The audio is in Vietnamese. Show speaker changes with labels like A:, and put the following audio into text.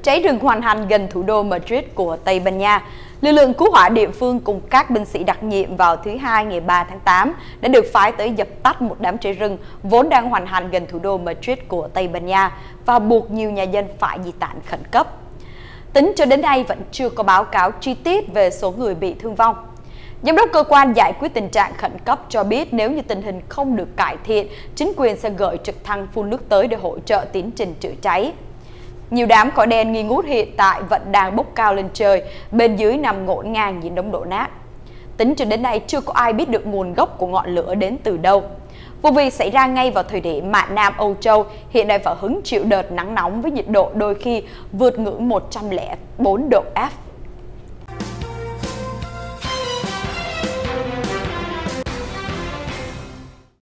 A: Cháy rừng hoành hành gần thủ đô Madrid của Tây Ban Nha. Lực lượng cứu hỏa địa phương cùng các binh sĩ đặc nhiệm vào thứ Hai ngày 3 tháng 8 đã được phái tới dập tắt một đám cháy rừng vốn đang hoành hành gần thủ đô Madrid của Tây Ban Nha và buộc nhiều nhà dân phải di tản khẩn cấp. Tính cho đến nay vẫn chưa có báo cáo chi tiết về số người bị thương vong. Giám đốc cơ quan giải quyết tình trạng khẩn cấp cho biết nếu như tình hình không được cải thiện, chính quyền sẽ gửi trực thăng phun nước tới để hỗ trợ tiến trình chữa cháy. Nhiều đám khói đen nghi ngút hiện tại vẫn đang bốc cao lên trời, bên dưới nằm ngổn ngang những đống đổ nát. Tính cho đến nay chưa có ai biết được nguồn gốc của ngọn lửa đến từ đâu. Vụ việc xảy ra ngay vào thời điểm mà Nam Âu Châu hiện đang phải hứng chịu đợt nắng nóng với nhiệt độ đôi khi vượt ngưỡng 104 độ F.